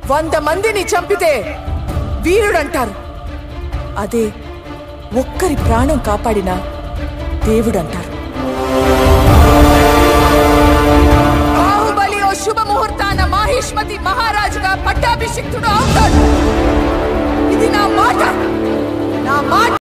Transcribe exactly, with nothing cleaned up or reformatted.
వంద మందిని చంపితే వీరుడంటారు. అదే ఒక్కరి ప్రాణం కాపాడిన దేవుడంటారు. బాహుబలి ఓ శుభ ముహూర్తాన మాహిష్మతి మహారాజుగా పట్టాభిషిక్తుడు అవుతాడు. ఇది నా మాట, నా మాట.